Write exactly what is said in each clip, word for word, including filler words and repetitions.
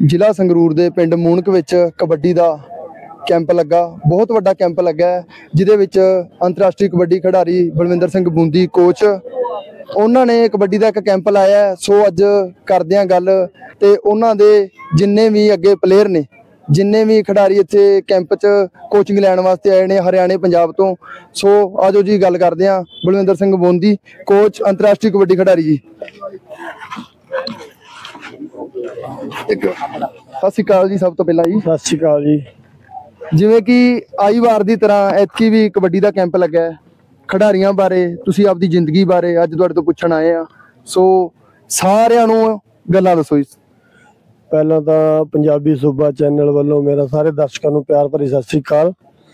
ਜ਼ਿਲ੍ਹਾ ਸੰਗਰੂਰ ਦੇ ਪਿੰਡ ਮੂਣਕ ਵਿੱਚ ਕਬੱਡੀ ਦਾ ਕੈਂਪ ਲੱਗਾ। ਬਹੁਤ ਵੱਡਾ ਕੈਂਪ ਲੱਗਾ ਹੈ ਜਿਹਦੇ ਵਿੱਚ ਅੰਤਰਰਾਸ਼ਟਰੀ ਕਬੱਡੀ ਖਿਡਾਰੀ ਬਲਵਿੰਦਰ ਸਿੰਘ ਬੂੰਦੀ ਕੋਚ ਉਹਨਾਂ ਨੇ ਕਬੱਡੀ ਦਾ ਇੱਕ ਕੈਂਪ ਲਾਇਆ। ਸੋ ਅੱਜ ਕਰਦੇ ਹਾਂ ਗੱਲ ਤੇ ਉਹਨਾਂ ਦੇ ਜਿੰਨੇ ਵੀ ਅੱਗੇ ਪਲੇਅਰ ਨੇ, ਜਿੰਨੇ ਵੀ ਖਿਡਾਰੀ ਇੱਥੇ ਕੈਂਪ 'ਚ ਕੋਚਿੰਗ ਲੈਣ ਵਾਸਤੇ ਆਏ ਨੇ ਹਰਿਆਣੇ ਪੰਜਾਬ ਤੋਂ। ਸੋ ਆਜੋ ਜੀ ਗੱਲ ਕਰਦੇ ਹਾਂ ਬਲਵਿੰਦਰ ਸਿੰਘ ਬੂੰਦੀ ਕੋਚ ਅੰਤਰਰਾਸ਼ਟਰੀ ਕਬੱਡੀ ਖਿਡਾਰੀ ਜੀ। ਇੱਕ ਸਤਿ ਸ਼੍ਰੀ ਅਕਾਲ ਜੀ। ਸਭ ਤੋਂ ਪਹਿਲਾਂ ਜੀ ਸਤਿ ਸ਼੍ਰੀ ਅਕਾਲ ਜੀ। ਜਿਵੇਂ ਕਿ ਆਈ ਵਾਰ ਦੀ ਤਰ੍ਹਾਂ ਐਤਕੀ ਵੀ ਕਬੱਡੀ ਦਾ ਕੈਂਪ ਲੱਗਾ ਹੈ, ਖਿਡਾਰੀਆਂ ਬਾਰੇ ਤੁਸੀਂ ਆਪਦੀ ਜ਼ਿੰਦਗੀ ਬਾਰੇ ਅੱਜ ਤੁਹਾਡੇ ਤੋਂ ਪੁੱਛਣ ਆਏ ਆ। ਸੋ ਸਾਰਿਆਂ ਨੂੰ ਗੱਲਾਂ ਦੱਸੋ ਜੀ। ਪਹਿਲਾਂ ਤਾਂ ਪੰਜਾਬੀ ਸੂਬਾ ਚੈਨਲ ਵੱਲੋਂ ਮੇਰਾ ਸਾਰੇ ਦਰਸ਼ਕਾਂ ਨੂੰ ਪਿਆਰ ਭਰੀ ਸਤਿ ਸ਼੍ਰੀ ਅਕਾਲ।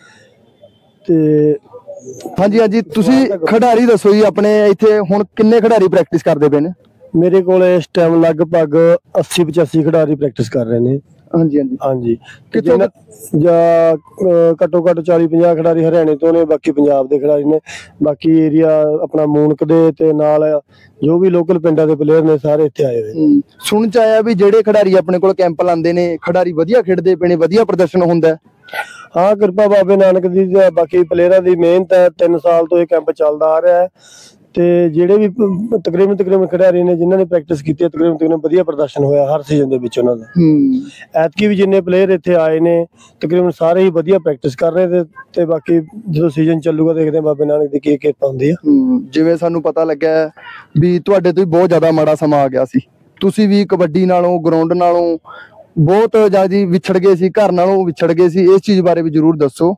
ਤੇ ਹਾਂਜੀ ਹਾਂਜੀ ਤੁਸੀਂ ਖਿਡਾਰੀ ਦੱਸੋ ਜੀ ਆਪਣੇ ਇੱਥੇ ਹੁਣ ਕਿੰਨੇ ਖਿਡਾਰੀ ਪ੍ਰੈਕਟਿਸ ਕਰਦੇ ਪਏ ਨੇ? ਮੇਰੇ ਕੋਲ ਇਸ ਟਾਈਮ ਲਗਭਗ ਅੱਸੀ ਪਚਾਸੀ ਖਿਡਾਰੀ ਪ੍ਰੈਕਟਿਸ ਕਰ ਰਹੇ ਨੇ। ਹਾਂਜੀ ਹਾਂਜੀ ਹਾਂਜੀ ਕਿਤੋਂ ਜਾਂ ਘੱਟੋ ਘੱਟ ਚਾਲੀ ਪੰਜਾਹ ਖਿਡਾਰੀ ਹਰਿਆਣੇ ਤੋਂ ਨੇ, ਬਾਕੀ ਪੰਜਾਬ ਦੇ ਖਿਡਾਰੀ ਨੇ, ਬਾਕੀ ਏਰੀਆ ਆਪਣਾ ਮੂਣਕ ਦੇ ਤੇ ਨਾਲ ਜੋ ਵੀ ਲੋਕਲ ਪਿੰਡਾਂ ਦੇ ਪਲੇਅਰ ਨੇ ਸਾਰੇ ਇੱਥੇ ਆਏ ਹੋਏ। ਸੁਣ ਚ ਆਇਆ ਵੀ ਜਿਹੜੇ ਖਿਡਾਰੀ ਆਪਣੇ ਕੋਲ ਕੈਂਪ ਲਾਉਂਦੇ ਨੇ ਖਿਡਾਰੀ ਵਧੀਆ ਖੇਡਦੇ ਪਏ ਨੇ, ਵਧੀਆ ਪ੍ਰਦਰਸ਼ਨ ਹੁੰਦਾ। ਹਾਂ ਕਿਰਪਾ ਬਾਬੇ ਨਾਨਕ ਦੀ, ਬਾਕੀ ਪਲੇਅਰਾਂ ਦੀ ਮਿਹਨਤ ਹੈ। ਤਿੰਨ ਸਾਲ ਤੋਂ ਇਹ ਕੈਂਪ ਚੱਲਦਾ ਆ ਰਿਹਾ ਹੈ ਤੇ ਜਿਹੜੇ ਵੀ ਤਕਰੀਬਨ ਤਕਰੀਬਨ ਖਿਡਾਰੀ ਨੇ ਜਿਨ੍ਹਾਂ ਨੇ ਪ੍ਰੈਕਟਿਸ ਕੀਤੀ ਹੈ ਤਕਰੀਬਨ ਤਕਰੀਬਨ ਵਧੀਆ ਪ੍ਰਦਰਸ਼ਨ ਹੋਇਆ ਹਰ ਸੀਜ਼ਨ ਦੇ ਵਿੱਚ ਉਹਨਾਂ ਦਾ। ਐਤਕੀ ਵੀ ਜਿੰਨੇ ਪਲੇਅਰ ਇੱਥੇ ਆਏ ਨੇ ਤਕਰੀਬਨ ਸਾਰੇ ਹੀ ਵਧੀਆ ਪ੍ਰੈਕਟਿਸ ਕਰ ਰਹੇ ਤੇ ਤੇ ਬਾਕੀ ਜਦੋਂ ਸੀਜ਼ਨ ਚੱਲੂਗਾ ਦੇਖਦੇ ਹਾਂ ਬਾਬੇ ਨਾਨਕ ਦੀ ਕੀ ਕਿਰਪਾ ਹੁੰਦੀ ਆ। ਜਿਵੇਂ ਸਾਨੂੰ ਪਤਾ ਲੱਗਾ ਵੀ ਤੁਹਾਡੇ ਤੋਂ ਵੀ ਬਹੁਤ ਜ਼ਿਆਦਾ ਮਾੜਾ ਸਮਾਂ ਆ ਗਿਆ ਸੀ, ਤੁਸੀਂ ਵੀ ਕਬੱਡੀ ਨਾਲੋਂ ਗਰਾਊਂਡ ਨਾਲੋਂ ਬਹੁਤ ਜ਼ਿਆਦਾ ਵਿਛੜ ਗਏ ਸੀ, ਘਰ ਨਾਲੋਂ ਵਿਛੜ ਗਏ ਸੀ। ਇਸ ਚੀਜ਼ ਬਾਰੇ ਵੀ ਜ਼ਰੂਰ ਦੱਸੋ।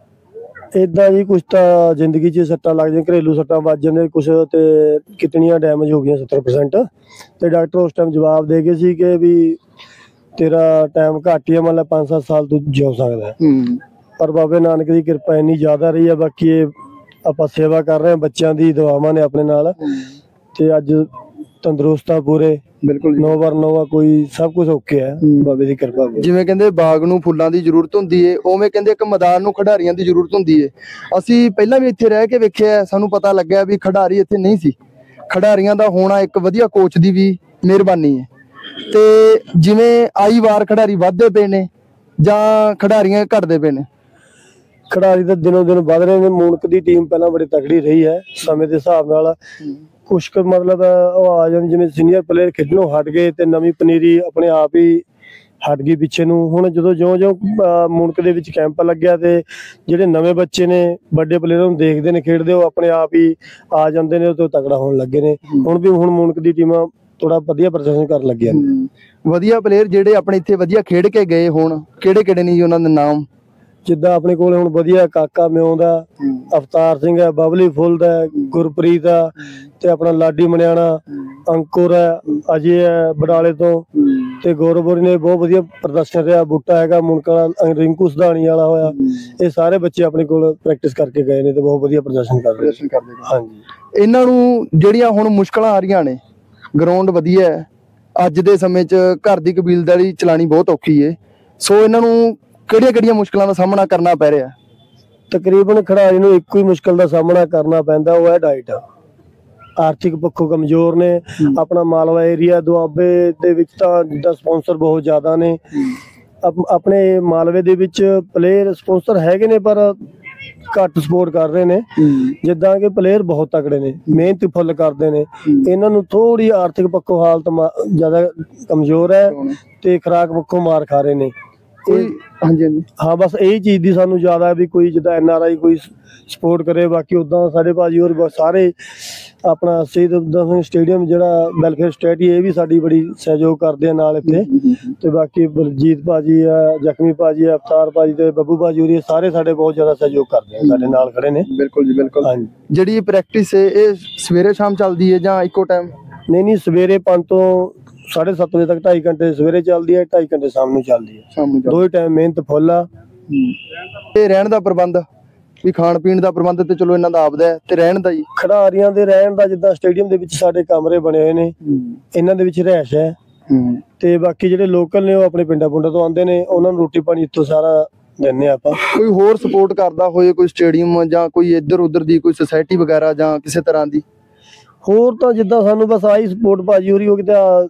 ਏਦਾਂ ਜੀ ਕੁਛ ਤਾਂ ਜ਼ਿੰਦਗੀ 'ਚ ਸੱਟਾਂ ਲੱਗ ਜਾਂਦੀਆਂ, ਘਰੇਲੂ ਸੱਟਾਂ ਵੱਜ ਜਾਂਦੇ ਕੁਛ ਤੇ ਕਿਡਨੀਆਂ ਡੈਮੇਜ ਹੋ ਗਈਆਂ ਸੱਤਰ ਪਰਸੈਂਟ ਤੇ ਡਾਕਟਰ ਉਸ ਟਾਈਮ ਜਵਾਬ ਦੇ ਗਏ ਸੀ ਕਿ ਵੀ ਤੇਰਾ ਟਾਈਮ ਘੱਟ ਹੀ ਆ, ਮਤਲਬ ਪੰਜ ਸੱਤ ਸਾਲ ਤੂੰ ਜਿਉ ਸਕਦਾ। ਪਰ ਬਾਬੇ ਨਾਨਕ ਦੀ ਕਿਰਪਾ ਇੰਨੀ ਜ਼ਿਆਦਾ ਰਹੀ ਆ। ਬਾਕੀ ਇਹ ਆਪਾਂ ਸੇਵਾ ਕਰ ਰਹੇ ਹਾਂ, ਬੱਚਿਆਂ ਦੀ ਦੁਆਵਾਂ ਨੇ ਆਪਣੇ ਨਾਲ ਤੇ ਅੱਜ ਤੰਦਰੁਸਤ ਆ ਪੂਰੇ। ਬਿਲਕੁਲ ਨੌ ਵਾਰ ਨੌਵਾਂ ਕੋਈ ਸਭ ਕੁਝ ਓਕੇ ਹੈ ਬਾਬੇ ਦੀ ਕਿਰਪਾ। ਜਿਵੇਂ ਕਹਿੰਦੇ ਬਾਗ ਨੂੰ ਫੁੱਲਾਂ ਦੀ ਜ਼ਰੂਰਤ ਹੁੰਦੀ ਏ, ਉਵੇਂ ਕਹਿੰਦੇ ਇੱਕ ਮੈਦਾਨ ਨੂੰ ਖਿਡਾਰੀਆਂ ਦੀ ਜ਼ਰੂਰਤ ਹੁੰਦੀ ਏ। ਅਸੀਂ ਪਹਿਲਾਂ ਵੀ ਇੱਥੇ ਰਹਿ ਕੇ ਵੇਖਿਆ, ਸਾਨੂੰ ਪਤਾ ਲੱਗਿਆ ਵੀ ਖਿਡਾਰੀ ਇੱਥੇ ਨਹੀਂ ਸੀ। ਖਿਡਾਰੀਆਂ ਦਾ ਹੋਣਾ ਇੱਕ ਵਧੀਆ ਕੋਚ ਦੀ ਵੀ ਮਿਹਰਬਾਨੀ ਹੈ। ਤੇ ਜਿਵੇਂ ਆਈ ਵਾਰ ਖਿਡਾਰੀ ਵੱਧਦੇ ਪਏ ਨੇ ਜਾਂ ਖਿਡਾਰੀਆਂ ਘਟਦੇ ਪਏ ਨੇ? ਖਿਡਾਰੀ ਤਾਂ ਦਿਨੋਂ ਦਿਨ ਵੱਧ ਰਹੇ ਨੇ। ਮੂਣਕ ਦੀ ਟੀਮ ਪਹਿਲਾਂ ਬੜੀ ਤਕੜੀ ਰਹੀ ਹੈ ਸਮੇਂ ਦੇ ਹਿਸਾਬ ਨਾਲ। ਕੁਛ ਕੁ ਮਤਲਬ ਉਹ ਆ ਜਾਂਦੇ ਜਿਵੇਂ ਸੀਨੀਅਰ ਪਲੇਅਰ ਖੇਡਣੋਂ ਹਟ ਗਏ ਤੇ ਨਵੀਂ ਪਨੀਰੀ ਆਪਣੇ ਆਪ ਹੀ ਹਟ ਗਈ ਪਿੱਛੇ ਨੂੰ। ਹੁਣ ਜਦੋਂ ਜਿਉਂ ਜਿਉਂ ਮੂਣਕ ਦੇ ਵਿੱਚ ਕੈਂਪ ਲੱਗਿਆ ਤੇ ਜਿਹੜੇ ਨਵੇਂ ਬੱਚੇ ਨੇ ਵੱਡੇ ਪਲੇਅਰਾਂ ਨੂੰ ਦੇਖਦੇ ਨੇ ਖੇਡਦੇ, ਉਹ ਆਪਣੇ ਆਪ ਹੀ ਆ ਜਾਂਦੇ ਨੇ, ਉਹ ਤੋਂ ਤਕੜਾ ਹੋਣ ਲੱਗੇ ਨੇ। ਹੁਣ ਵੀ ਹੁਣ ਮੂਣਕ ਦੀ ਟੀਮਾਂ ਥੋੜਾ ਵਧੀਆ ਪ੍ਰਦਰਸ਼ਨ ਕਰਨ ਲੱਗੀਆਂ ਨੇ। ਵਧੀਆ ਪਲੇਅਰ ਜਿਹੜੇ ਆਪਣੇ ਇੱਥੇ ਵਧੀਆ ਖੇਡ ਕੇ ਗਏ ਹੁਣ ਕਿਹੜੇ ਕਿਹੜੇ ਨੇ ਜੀ ਉਹਨਾਂ ਦੇ ਨਾਮ? ਜਿੱਦਾਂ ਆਪਣੇ ਕੋਲ ਹੁਣ ਵਧੀਆ ਕਾਕਾ ਮਿਉਂ ਦਾ, ਅਵਤਾਰ ਸਿੰਘ ਹੈ, ਬਬਲੀ ਫੁੱਲ ਦਾ, ਗੁਰਪ੍ਰੀਤ ਆ ਤੇ ਆਪਣਾ ਲਾਡੀ ਮਨਿਆਣਾ, ਅੰਕੁਰ ਹੈ, ਅਜੇ ਹੈ ਬਡਾਲੇ ਤੋਂ ਤੇ ਗੌਰਵਪੁਰੀ ਨੇ ਬਹੁਤ ਵਧੀਆ ਪ੍ਰਦਰਸ਼ਨ ਰਿਹਾ। ਬੂਟਾ ਹੈਗਾ ਮੁਨਕਾ, ਰਿੰਕੂ ਸਧਾਣੀ ਵਾਲਾ ਹੋਇਆ। ਇਹ ਸਾਰੇ ਬੱਚੇ ਆਪਣੇ ਕੋਲ ਪ੍ਰੈਕਟਿਸ ਕਰਕੇ ਗਏ ਨੇ ਤੇ ਬਹੁਤ ਵਧੀਆ ਪ੍ਰਦਰਸ਼ਨ ਕਰ ਰਹੇ ਨੇ। ਹਾਂਜੀ ਇਹਨਾਂ ਨੂੰ ਜਿਹੜੀਆਂ ਹੁਣ ਮੁਸ਼ਕਲਾਂ ਆ ਰਹੀਆਂ ਨੇ, ਗਰਾਊਂਡ ਵਧੀਆ ਹੈ, ਅੱਜ ਦੇ ਸਮੇਂ 'ਚ ਘਰ ਦੀ ਕਬੀਲਦਾਰੀ ਚਲਾਣੀ ਬਹੁਤ ਔਖੀ ਹੈ। ਸੋ ਇਹਨਾਂ ਨੂੰ ਕਿਹੜੀਆਂ ਕਿਹੜੀਆਂ ਮੁਸ਼ਕਲਾਂ ਦਾ ਸਾਹਮਣਾ ਕਰਨਾ ਪੈ ਰਿਹਾ? ਤਕਰੀਬਨ ਖਿਡਾਰੀ ਨੂੰ ਇੱਕੋ ਹੀ ਮੁਸ਼ਕਲ ਦਾ ਸਾਹਮਣਾ ਕਰਨਾ ਪੈਂਦਾ, ਉਹ ਹੈ ਡਾਈਟ। ਆਰਥਿਕ ਪੱਖੋਂ ਕਮਜ਼ੋਰ ਨੇ। ਆਪਣਾ ਮਾਲਵਾ ਏਰੀਆ ਦੁਆਬੇ ਦੇ ਵਿੱਚ ਤਾਂ ਜਿੱਦਾਂ ਸਪਾਂਸਰ ਬਹੁਤ ਜ਼ਿਆਦਾ ਨੇ। ਆਪਣੇ ਮਾਲਵੇ ਦੇ ਵਿੱਚ ਪਲੇਅਰ ਸਪਾਂਸਰ ਹੈਗੇ ਨੇ ਪਰ ਘੱਟ ਸਪੋਰਟ ਕਰ ਰਹੇ ਨੇ। ਜਿੱਦਾਂ ਕਿ ਪਲੇਅਰ ਬਹੁਤ ਤਕੜੇ ਨੇ, ਮਿਹਨਤ ਫੁੱਲ ਕਰਦੇ ਨੇ। ਇਹਨਾਂ ਨੂੰ ਥੋੜੀ ਆਰਥਿਕ ਪੱਖੋਂ ਹਾਲਤ ਜ਼ਿਆਦਾ ਕਮਜ਼ੋਰ ਹੈ ਤੇ ਖੁਰਾਕ ਪੱਖੋਂ ਮਾਰ ਖਾ ਰਹੇ ਨੇ। ਹਾਂਜੀ ਹਾਂਜੀ ਹਾਂ ਬਸ ਇਹੀ ਚੀਜ਼ ਦੀ ਸਾਨੂੰ ਜ਼ਿਆਦਾ ਵੀ ਕੋਈ ਜਿੱਦਾਂ ਐਨ ਆਰ ਆਈ ਕੋਈ ਸਪੋਰਟ ਕਰੇ। ਬਾਕੀ ਉੱਦਾਂ ਸਾਡੇ ਭਾਜੀ ਹੋਰ ਸਾਰੇ ਆਪਣਾ ਸ਼ਹੀਦ ਊਧਮ ਸਿੰਘ ਸਟੇਡੀਅਮ ਜਿਹੜਾ ਵੈਲਫੇਅਰ ਸੋਸਾਇਟੀ ਇਹ ਵੀ ਸਾਡੀ ਬੜੀ ਸਹਿਯੋਗ ਕਰਦੇ ਆ ਨਾਲ ਇੱਥੇ। ਤੇ ਬਾਕੀ ਬਲਜੀਤ ਭਾਜੀ ਆ, ਜ਼ਖਮੀ ਭਾਜੀ ਆ, ਅਵਤਾਰ ਭਾਜੀ ਤੇ ਬੱਬੂ ਭਾਜੀ ਹੋਰੀ ਸਾਰੇ ਸਾਡੇ ਬਹੁਤ ਜ਼ਿਆਦਾ ਸਹਿਯੋਗ ਕਰਦੇ ਆ, ਸਾਡੇ ਨਾਲ ਖੜੇ ਨੇ। ਬਿਲਕੁਲ ਜੀ ਬਿਲਕੁਲ। ਹਾਂਜੀ ਜਿਹੜੀ ਪ੍ਰੈਕਟਿਸ ਹੈ ਇਹ ਸਵੇਰੇ ਸ਼ਾਮ ਚੱਲਦੀ ਹੈ ਜਾਂ ਇੱਕੋ ਟਾਈਮ? ਨਹੀਂ ਨਹੀਂ ਸਵੇਰੇ ਪੰਜ ਤੋਂ ਸਾਢੇ ਸੱਤ ਵਜੇ ਤੱਕ ਢਾਈ ਘੰਟੇ ਸਵੇਰੇ ਚੱਲਦੀ ਹੈ, ਢਾਈ ਘੰਟੇ ਸ਼ਾਮ ਨੂੰ ਚੱਲਦੀ ਹੈ। ਸ਼ਾਮ ਨੂੰ ਦੋ ਹੀ ਟਾਈਮ ਮਿਹਨਤ ਫੁੱਲ ਆ। ਤੇ ਰਹਿਣ ਦਾ ਪ੍ਰਬੰਧ ਵੀ ਖਾਣ ਪੀਣ ਦਾ ਪ੍ਰਬੰਧ ਤੇ ਚਲੋ ਇਹਨਾਂ ਦਾ ਆਪਦਾ ਹੈ ਤੇ ਰਹਿਣ ਦਾ ਜੀ? ਖਿਡਾਰੀਆਂ ਦੇ ਰਹਿਣ ਦਾ ਜਿੱਦਾਂ ਸਟੇਡੀਅਮ ਦੇ ਵਿੱਚ ਸਾਡੇ ਕਮਰੇ ਬਣੇ ਹੋਏ ਨੇ, ਇਹਨਾਂ ਦੇ ਵਿੱਚ ਰਿਹਾਇਸ਼ ਹੈ। ਤੇ ਬਾਕੀ ਜਿਹੜੇ ਲੋਕਲ ਨੇ ਉਹ ਆਪਣੇ ਪਿੰਡਾਂ ਪੁੰਡਾਂ ਤੋਂ ਆਉਂਦੇ ਨੇ, ਉਹਨਾਂ ਨੂੰ ਰੋਟੀ ਪਾਣੀ ਇੱਥੋਂ ਸਾਰਾ ਦਿੰਦੇ ਆਪਾਂ। ਕੋਈ ਹੋਰ ਸਪੋਰਟ ਕਰਦਾ ਹੋਏ ਕੋਈ ਸਟੇਡੀਅਮ ਜਾਂ ਕੋਈ ਇੱਧਰ ਉੱਧਰ ਦੀ ਕੋਈ ਸੁਸਾਇਟੀ ਵਗੈਰਾ ਜਾਂ ਕਿਸੇ ਤਰ੍ਹਾਂ ਦੀ? ਹੋਰ ਤਾਂ ਜਿੱਦਾਂ ਸਾਨੂੰ ਬਸ ਆਹੀ ਸਪੋਰਟ ਭਾਜੀ ਹੋਰੀ ਹੋ ਗਈ ਤਾਂ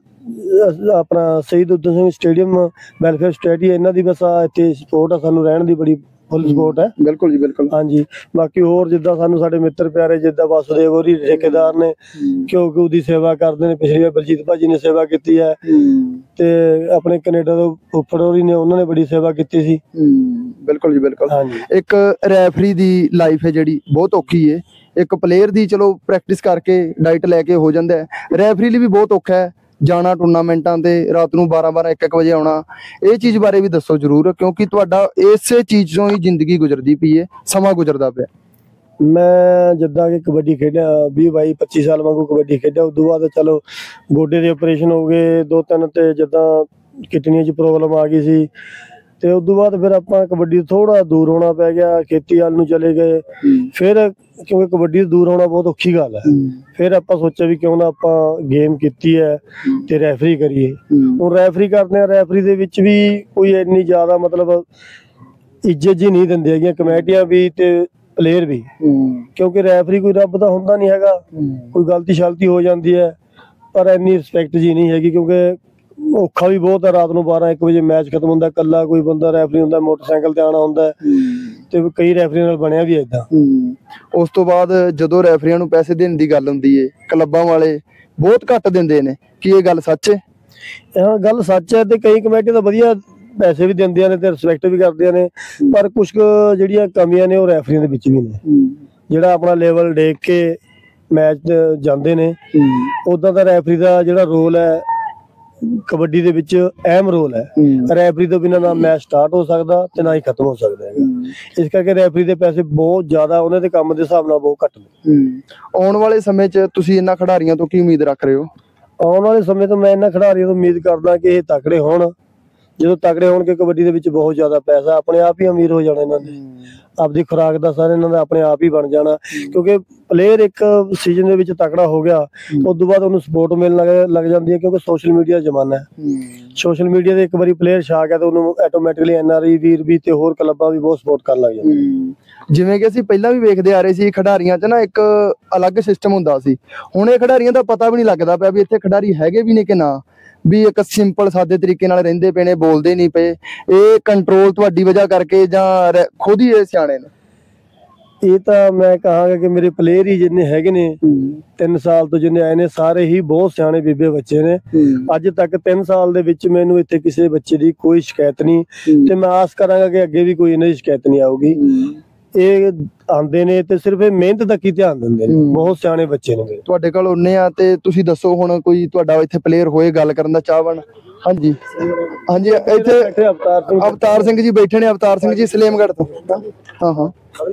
ਆਪਣਾ Shaheed Udham Singh stadium welfare society ਇਹਨਾਂ ਦੀ ਬਸ ਆ ਇੱਥੇ ਸਪੋਰਟ ਆ, ਸਾਨੂੰ ਰਹਿਣ ਦੀ ਬੜੀ ਫੁੱਲ ਸਪੋਰਟ ਹੈ। ਬਿਲਕੁਲ ਜੀ ਬਿਲਕੁਲ। ਹਾਂਜੀ ਬਾਕੀ ਹੋਰ ਜਿੱਦਾਂ ਸਾਨੂੰ ਸਾਡੇ ਮਿੱਤਰ ਪਿਆਰੇ ਜਿੱਦਾਂ ਵਾਸੁਦੇਵ ਹੋਰੀ ਠੇਕੇਦਾਰ ਨੇ, ਕਿਉਂਕਿ ਉਹਦੀ ਸੇਵਾ ਕਰਦੇ ਨੇ। ਪਿਛਲੀ ਵਾਰ ਬਲਜੀਤ ਭਾਜੀ ਨੇ ਸੇਵਾ ਕੀਤੀ ਹੈ ਤੇ ਆਪਣੇ ਕੈਨੇਡਾ ਤੋਂ ਫੁੱਫੜ ਹੋਰੀ ਨੇ, ਉਹਨਾਂ ਨੇ ਬੜੀ ਸੇਵਾ ਕੀਤੀ ਸੀ। ਬਿਲਕੁਲ ਜੀ ਬਿਲਕੁਲ। ਹਾਂਜੀ ਇੱਕ ਰੈਫਰੀ ਦੀ ਲਾਈਫ ਹੈ ਜਿਹੜੀ ਬਹੁਤ ਔਖੀ ਹੈ। ਇੱਕ ਪਲੇਅਰ ਦੀ ਚਲੋ ਪ੍ਰੈਕਟਿਸ ਕਰਕੇ ਡਾਈਟ ਲੈ ਕੇ ਹੋ ਜਾਂਦਾ ਹੈ, ਰੈਫਰੀ ਲਈ ਵੀ ਬਹੁਤ ਔਖਾ ਹੈ ਜਾਣਾ ਟੂਰਨਾਮੈਂਟਾਂ ਤੇ, ਰਾਤ ਨੂੰ ਬਾਰਾਂ ਬਾਰਾਂ ਇੱਕ ਇੱਕ ਵਜੇ ਆਉਣਾ। ਇਹ ਚੀਜ਼ ਬਾਰੇ ਵੀ ਦੱਸੋ ਜ਼ਰੂਰ, ਕਿਉਂਕਿ ਤੁਹਾਡਾ ਇਸੇ ਚੀਜ਼ ਤੋਂ ਹੀ ਜ਼ਿੰਦਗੀ ਗੁਜ਼ਰਦੀ ਪਈ ਹੈ, ਸਮਾਂ ਗੁਜ਼ਰਦਾ ਪਿਆ। ਮੈਂ ਜਿੱਦਾਂ ਕਿ ਕਬੱਡੀ ਖੇਡਿਆ ਵੀਹ ਬਾਈ ਪੱਚੀ ਸਾਲ ਵਾਂਗੂ ਕਬੱਡੀ ਖੇਡਿਆ। ਉਸ ਤੋਂ ਬਾਅਦ ਚਲੋ ਗੋਡੇ ਦੇ ਆਪਰੇਸ਼ਨ ਹੋ ਗਏ ਦੋ ਤਿੰਨ, ਤੇ ਜਿੱਦਾਂ ਕਿਡਨੀਆਂ 'ਚ ਪ੍ਰੋਬਲਮ ਆ ਗਈ ਸੀ, ਤੇ ਉਸ ਤੋਂ ਬਾਅਦ ਫਿਰ ਆਪਾਂ ਕਬੱਡੀ ਤੋਂ ਥੋੜਾ ਦੂਰ ਹੋਣਾ ਪੈ ਗਿਆ, ਖੇਤੀ ਵੱਲ ਨੂੰ ਚਲੇ ਗਏ। ਫਿਰ ਕਿਉਂਕਿ ਕਬੱਡੀ ਤੋਂ ਦੂਰ ਹੋਣਾ ਬਹੁਤ ਔਖੀ ਗੱਲ ਹੈ, ਫਿਰ ਆਪਾਂ ਸੋਚਿਆ ਵੀ ਕਿਉਂ ਨਾ ਆਪਾਂ ਗੇਮ ਕੀਤੀ ਹੈ ਤੇ ਰੈਫਰੀ ਕਰੀਏ। ਹੁਣ ਰੈਫਰੀ ਕਰਦੇ ਆ, ਰੈਫਰੀ ਦੇ ਵਿੱਚ ਵੀ ਕੋਈ ਇੰਨੀ ਜ਼ਿਆਦਾ ਮਤਲਬ ਇੱਜ਼ਤ ਜੀ ਨਹੀਂ ਦਿੰਦੇ ਹੈਗੀਆਂ ਕਮੇਟੀਆਂ ਵੀ ਤੇ ਪਲੇਅਰ ਵੀ, ਕਿਉਂਕਿ ਰੈਫਰੀ ਕੋਈ ਰੱਬ ਦਾ ਹੁੰਦਾ ਨਹੀਂ ਹੈਗਾ। ਕੋਈ ਗਲਤੀ ਸ਼ਲਤੀ ਹੋ ਜਾਂਦੀ ਹੈ ਪਰ ਇੰਨੀ ਰਿਸਪੈਕਟ ਜੀ ਨਹੀਂ ਹੈਗੀ, ਕਿਉਂਕਿ ਔਖਾ ਵੀ ਬਹੁਤ ਹੈ। ਰਾਤ ਨੂੰ ਬਾਰਾਂ ਇੱਕ ਵਜੇ ਮੈਚ ਖਤਮ ਹੁੰਦਾ, ਇਕੱਲਾ ਕੋਈ ਬੰਦਾ ਰੈਫਰੀ ਹੁੰਦਾ, ਮੋਟਰਸਾਈਕਲ ਤੇ ਆਉਣਾ ਹੁੰਦਾ, ਤੇ ਕਈ ਰੈਫਰੀਆਂ ਨਾਲ ਬਣਿਆ ਵੀ ਏਦਾਂ। ਉਸ ਤੋਂ ਬਾਅਦ ਜਦੋਂ ਰੈਫਰੀਆਂ ਨੂੰ ਪੈਸੇ ਦੇਣ ਦੀ ਗੱਲ ਹੁੰਦੀ ਹੈ, ਕਲੱਬਾਂ ਵਾਲੇ ਬਹੁਤ ਘੱਟ ਦਿੰਦੇ ਨੇ, ਕੀ ਇਹ ਗੱਲ ਸੱਚ ਹੈ? ਹਾਂ ਗੱਲ ਸੱਚ ਹੈ, ਤੇ ਕਈ ਕਮੇਟੀ ਤਾਂ ਵਧੀਆ ਪੈਸੇ ਵੀ ਦਿੰਦੀਆਂ ਨੇ ਤੇ ਰਿਸਪੈਕਟ ਵੀ ਕਰਦੀਆਂ ਨੇ, ਪਰ ਕੁਛ ਕੁ ਜਿਹੜੀਆਂ ਕਮੀਆਂ ਨੇ ਉਹ ਰੈਫਰੀਆਂ ਦੇ ਵਿੱਚ ਵੀ ਨੇ। ਜਿਹੜਾ ਆਪਣਾ ਲੈਵਲ ਦੇਖ ਕੇ ਮੈਚ ਜਾਂਦੇ ਨੇ, ਉਦਾਂ ਦਾ ਰੈਫਰੀ ਦਾ ਜਿਹੜਾ ਰੋਲ ਹੈ ਕਬੱਡੀ ਦੇ ਵਿੱਚ ਅਹਿਮ ਰੋਲ ਹੈ। ਰੈਫਰੀ ਤੋਂ ਬਿਨਾਂ ਨਾ ਮੈਚ ਸਟਾਰਟ ਹੋ ਸਕਦਾ ਤੇ ਨਾ ਹੀ ਖਤਮ ਹੋ ਸਕਦਾ ਹੈਗਾ। ਇਸ ਕਰਕੇ ਰੈਫਰੀ ਦੇ ਪੈਸੇ ਬਹੁਤ ਜ਼ਿਆਦਾ, ਉਹਨਾਂ ਦੇ ਕੰਮ ਦੇ ਹਿਸਾਬ ਨਾਲ ਬਹੁਤ ਘੱਟ ਨੇ। ਆਉਣ ਵਾਲੇ ਸਮੇਂ 'ਚ ਤੁਸੀਂ ਇਹਨਾਂ ਖਿਡਾਰੀਆਂ ਤੋਂ ਕੀ ਉਮੀਦ ਰੱਖ ਰਹੇ ਹੋ? ਆਉਣ ਵਾਲੇ ਸਮੇਂ ਤੋਂ ਮੈਂ ਇਹਨਾਂ ਖਿਡਾਰੀਆਂ ਤੋਂ ਉਮੀਦ ਕਰਦਾ ਕਿ ਇਹ ਤਕੜੇ ਹੋਣ। ਜਦੋਂ ਤਕੜੇ ਹੋਣਗੇ ਕਬੱਡੀ ਦੇ ਵਿੱਚ ਬਹੁਤ ਜ਼ਿਆਦਾ ਪੈਸਾ, ਆਪਣੇ ਆਪ ਹੀ ਅਮੀਰ ਹੋ ਜਾਣਾ ਇਹਨਾਂ ਨੇ। ਆਪਦੀ ਖੁਰਾਕ ਦਾ ਸਾਰਾ ਇਹਨਾਂ ਦਾ ਆਪਣੇ ਆਪ ਹੀ ਬਣ ਜਾਣਾ, ਕਿਉਂਕਿ ਪਲੇਅਰ ਇੱਕ ਸੀਜ਼ਨ ਦੇ ਵਿੱਚ ਤਕੜਾ ਹੋ ਗਿਆ ਉਸ ਤੋਂ ਬਾਅਦ ਉਹਨੂੰ ਸਪੋਰਟ ਮਿਲਣ ਲੱਗ ਲੱਗ ਜਾਂਦੀ ਹੈ, ਕਿਉਂਕਿ ਸੋਸ਼ਲ ਮੀਡੀਆ ਦਾ ਜ਼ਮਾਨਾ ਹੈ। ਸੋਸ਼ਲ ਮੀਡੀਆ ਤੇ ਇੱਕ ਵਾਰੀ ਪਲੇਅਰ ਛਾ ਗਿਆ ਤਾਂ ਉਹਨੂੰ ਆਟੋਮੈਟਿਕਲੀ ਐਨ ਆਰ ਆਈ ਵੀਰ ਵੀ ਤੇ ਹੋਰ ਕਲੱਬਾਂ ਵੀ ਬਹੁਤ ਸਪੋਰਟ ਕਰਨ ਲੱਗ ਜਾਂਦੇ। ਜਿਵੇਂ ਕਿ ਅਸੀਂ ਪਹਿਲਾਂ ਵੀ ਵੇਖਦੇ ਆ ਰਹੇ ਸੀ, ਖਿਡਾਰੀਆਂ 'ਚ ਨਾ ਇੱਕ ਅਲੱਗ ਸਿਸਟਮ ਹੁੰਦਾ ਸੀ। ਹੁਣ ਇਹ ਖਿਡਾਰੀਆਂ ਦਾ ਪਤਾ ਵੀ ਨਹੀਂ ਲੱਗਦਾ ਪਿਆ ਵੀ ਇੱਥੇ ਖਿਡਾਰੀ ਹੈਗੇ ਵੀ ਨੇ ਕਿ ਨਾ, ਵੀ ਇੱਕ ਸਿੰਪਲ ਸਾਦੇ ਤਰੀਕੇ ਨਾਲ ਰਹਿੰਦੇ ਪਏ ਨੇ, ਬੋਲਦੇ ਨਹੀਂ ਪਏ। ਇਹ ਕੰਟਰੋਲ ਤੁਹਾਡੀ ਵਜ੍ਹਾ ਕਰਕੇ ਜਾਂ ਖੁਦ ਹੀ ਇਹ ਸਿਆਣੇ ਨੇ? ਇਹ ਤਾਂ ਮੈਂ ਕਹਾਂਗਾ ਕਿ ਮੇਰੇ ਪਲੇਅਰ ਹੀ ਜਿੰਨੇ ਹੈਗੇ ਨੇ ਤਿੰਨ ਸਾਲ ਤੋਂ ਜਿੰਨੇ ਆਏ ਨੇ, ਸਾਰੇ ਹੀ ਬਹੁਤ ਸਿਆਣੇ ਬੀਬੇ ਬੱਚੇ ਨੇ। ਅੱਜ ਤੱਕ ਤਿੰਨ ਸਾਲ ਦੇ ਵਿੱਚ ਮੈਨੂੰ ਇੱਥੇ ਕਿਸੇ ਬੱਚੇ ਦੀ ਕੋਈ ਸ਼ਿਕਾਇਤ ਨਹੀਂ, ਤੇ ਮੈਂ ਆਸ ਕਰਾਂਗਾ ਕਿ ਅੱਗੇ ਵੀ ਕੋਈ ਇਹਨਾਂ ਦੀ ਸ਼ਿਕਾਇਤ ਨਹੀਂ ਆਊਗੀ। ਇਹ ਆਉਂਦੇ ਨੇ ਤੇ ਸਿਰਫ ਇਹ ਮਿਹਨਤ ਤੱਕ ਹੀ ਧਿਆਨ ਦਿੰਦੇ ਨੇ, ਬਹੁਤ ਸਿਆਣੇ ਬੱਚੇ ਨੇ ਮੇਰੇ। ਤੁਹਾਡੇ ਕੋਲ ਉਹਨੇ ਆ ਤੇ ਤੁਸੀਂ ਦੱਸੋ ਹੁਣ ਕੋਈ ਤੁਹਾਡਾ ਇੱਥੇ ਪਲੇਅਰ ਹੋਏ ਗੱਲ ਕਰਨ ਦਾ ਚਾਹਵਾਨ? ਹਾਂਜੀ ਹਾਂਜੀ, ਇੱਥੇ ਅਵਤਾਰ ਸਿੰਘ ਅਵਤਾਰ ਸਿੰਘ ਜੀ ਬੈਠੇ ਨੇ। ਅਵਤਾਰ ਸਿੰਘ ਜੀ ਸਲੇਮਗੜ੍ਹ ਤੋਂ। ਹਾਂ ਹਾਂ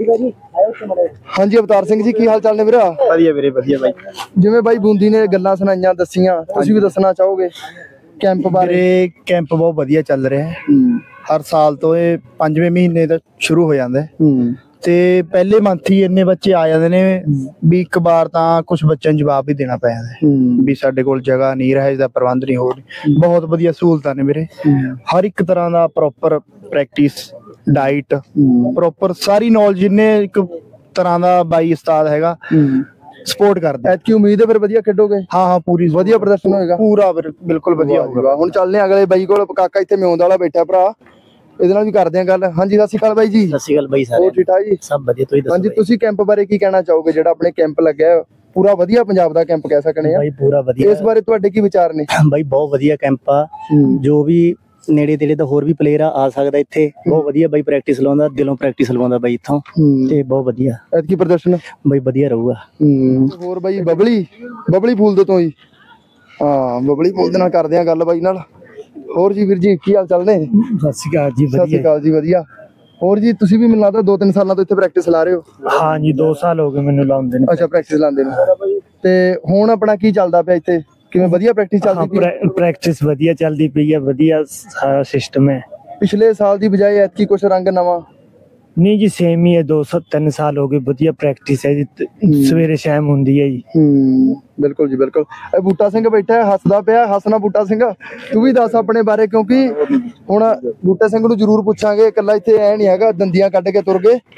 ਹਾਂਜੀ ਅਵਤਾਰ ਸਿੰਘ ਜੀ, ਕੀ ਹਾਲ ਚਾਲ ਨੇ ਵੀਰਾ? ਵਧੀਆ ਵੀਰੇ ਵਧੀਆ ਬਾਈ। ਜਿਵੇਂ ਬਾਈ ਬੂੰਦੀ ਨੇ ਗੱਲਾਂ ਸੁਣਾਈਆਂ ਦੱਸੀਆਂ, ਤੁਸੀਂ ਵੀ ਦੱਸਣਾ ਚਾਹੋਗੇ ਕੈਂਪ ਬਾਰੇ? ਕੈਂਪ ਬਹੁਤ ਵਧੀਆ ਚੱਲ ਰਿਹਾ ਹੈ। ਹਰ ਸਾਲ ਤੋਂ ਇਹ ਪੰਜਵੇਂ ਮਹੀਨੇ ਤੋਂ ਸ਼ੁਰੂ ਹੋ ਜਾਂਦਾ ਹੈ, ਤੇ ਪਹਿਲੇ ਮੰਥ ਹੀ ਇੰਨੇ ਬੱਚੇ ਆ ਜਾਂਦੇ ਨੇ ਵੀ ਇੱਕ ਵਾਰ ਤਾਂ ਕੁਝ ਬੱਚਿਆਂ ਨੂੰ ਜਵਾਬ ਵੀ ਦੇਣਾ ਪੈ ਜਾਂਦਾ ਵੀ ਸਾਡੇ ਕੋਲ ਜਗ੍ਹਾ ਨਹੀਂ, ਰਹਿائش ਦਾ ਪ੍ਰਬੰਧ ਨਹੀਂ ਹੋ ਰਿਹਾ। ਬਹੁਤ ਵਧੀਆ ਸਹੂਲਤਾਂ ਨੇ ਵੀਰੇ, ਹਰ ਇੱਕ ਤਰ੍ਹਾਂ ਦਾ ਪ੍ਰੋਪਰ ਪ੍ਰੈਕਟਿਸ, ਡਾਈਟ ਪ੍ਰੋਪਰ, ਸਾਰੀ ਨੌਲੇਜ ਜਿੰਨੇ ਇੱਕ ਤਰ੍ਹਾਂ ਦਾ ਬਾਈ ਉਸਤਾਦ ਹੈਗਾ ਸਪੋਰਟ ਕਰਦੇ। ਐਤਕੀ ਉਮੀਦ ਹੈ ਫਿਰ ਵਧੀਆ ਖੇਡੋਗੇ? ਹਾਂ ਹਾਂ ਪੂਰੀ ਵਧੀਆ ਪ੍ਰਦਰਸ਼ਨ ਹੋਏਗਾ? ਪੂਰਾ ਬਿਲਕੁਲ ਵਧੀਆ ਹੋਊਗਾ। ਹੁਣ ਚੱਲਦੇ ਆ ਅਗਲੇ ਬਾਈ ਕੋਲ। ਕਾਕਾ ਇੱਥੇ ਮਿਉਂਦ ਵਾਲਾ ਬੈਠਾ ਭਰਾ, ਇਹਦੇ ਨਾਲ ਵੀ ਕਰਦੇ ਆ ਗੱਲ। ਹਾਂਜੀ ਸਤਿ ਸ਼੍ਰੀ ਅਕਾਲ ਬਾਈ ਜੀ। ਸਤਿ ਸ਼੍ਰੀ ਅਕਾਲ ਬਾਈ ਸਾਰੇ। ਹੋਰ ਠੀਕ ਠਾਕ ਜੀ? ਸਭ ਵਧੀਆ, ਤੁਸੀਂ ਦੱਸੋ? ਹਾਂਜੀ ਤੁਸੀਂ ਕੈਂਪ ਬਾਰੇ ਕੀ ਕਹਿਣਾ ਚਾਹੋਗੇ, ਜਿਹੜਾ ਆਪਣੇ ਕੈਂਪ ਲੱਗਿਆ ਪੂਰਾ ਵਧੀਆ ਪੰਜਾਬ ਦਾ ਕੈਂਪ ਕਹਿ ਸਕਨੇ ਆ? ਬਾਈ ਪੂਰਾ ਵਧੀਆ। ਇਸ ਬਾਰੇ ਤੁਹਾਡੇ ਕੀ ਵਿਚਾਰ ਨੇ? ਬਾਈ ਬਹੁਤ ਵਧੀਆ ਕੈਂਪ ਆ, ਜੋ ਵੀ ਨੇੜੇ ਤੇੜੇ ਤੋਂ ਹੋਰ ਵੀ ਪਲੇਅਰ ਆ ਆ ਸਕਦਾ ਇੱਥੇ। ਬਹੁਤ ਵਧੀਆ ਬਾਈ, ਪ੍ਰੈਕਟਿਸ ਲਾਉਂਦਾ, ਦਿਲੋਂ ਪ੍ਰੈਕਟਿਸ ਲਵਾਉਂਦਾ ਬਾਈ ਇੱਥੋਂ, ਤੇ ਬਹੁਤ ਵਧੀਆ ਐਤਕੀ ਪ੍ਰਦਰਸ਼ਨ ਬਾਈ ਵਧੀਆ ਰਹੂਗਾ। ਹੋਰ ਬਾਈ ਬਬਲੀ ਬਬਲੀ ਫੂਲ ਦੇ ਤੋਂ ਹੀ, ਹਾਂ ਬਬਲੀ ਫੂਲ ਦੇ ਨਾਲ ਕਰਦੇ ਆ ਗੱਲ ਬਾਈ ਨਾਲ। ਹੋਰ ਜੀ ਵੀਰ ਜੀ ਕੀ ਹਾਲ ਚਾਲ ਨੇ? ਸਤਿ ਸ਼੍ਰੀ ਅਕਾਲ ਜੀ। ਸਤਿ ਸ਼੍ਰੀ ਅਕਾਲ ਜੀ ਵਧੀਆ। ਹੋਰ ਜੀ ਤੁਸੀਂ ਵੀ ਮੈਨੂੰ ਲੱਗਦਾ ਦੋ ਤਿੰਨ ਸਾਲਾਂ ਤੋਂ ਇੱਥੇ ਪ੍ਰੈਕਟਿਸ ਲਾ ਰਹੇ ਹੋ? ਹਾਂ ਜੀ ਦੋ ਸਾਲ ਹੋ ਗਏ ਮੈਨੂੰ ਲਾਉਂਦੇ ਨੇ। ਅੱਛਾ ਪ੍ਰੈਕਟਿਸ ਲਾਉਂਦੇ ਨੇ, ਤੇ ਹੁਣ ਆਪਣਾ ਕੀ ਚੱਲਦਾ ਪਿਆ ਇੱਥੇ? ਕਿਵੇਂ ਵਧੀਆ ਪ੍ਰੈਕਟਿਸ ਚੱਲਦੀ ਪਈ? ਪ੍ਰੈਕਟਿਸ ਵਧੀਆ ਚੱਲਦੀ ਪਈ ਹੈ, ਵਧੀਆ ਸਾਰਾ ਸਿਸਟਮ ਹੈ। ਪਿਛਲੇ ਸਾਲ ਦੀ ਬਜਾਏ ਐਤਕੀ ਕੁਛ ਰੰਗ ਨਵਾਂ? ਨਹੀਂ ਜੀ ਸੇਮ ਹੀ ਹੈ, ਦੋ ਸੌ ਤਿੰਨ ਸਾਲ ਹੋ ਗਏ। ਵਧੀਆ ਪ੍ਰੈਕਟਿਸ ਹੈ ਜੀ, ਸਵੇਰੇ ਸ਼ਾਮ ਹੁੰਦੀ ਹੈ ਜੀ। ਹੂੰ ਬਿਲਕੁਲ ਜੀ ਬਿਲਕੁਲ। ਇਹ ਬੂਟਾ ਸਿੰਘ ਬੈਠਾ ਹੱਸਦਾ ਪਿਆ, ਹੱਸਣਾ ਬੂਟਾ ਸਿੰਘ। ਤੂੰ ਵੀ ਦੱਸ ਆਪਣੇ ਬਾਰੇ, ਕਿਉਂਕਿ ਹੁਣ ਬੂਟਾ ਸਿੰਘ ਨੂੰ ਜ਼ਰੂਰ ਪੁੱਛਾਂਗੇ, ਇਕੱਲਾ ਇੱਥੇ ਐ ਨਹੀਂ ਹੈਗਾ ਦੰਦੀਆਂ ਕੱਢ ਕੇ ਤੁਰ ਗਏ।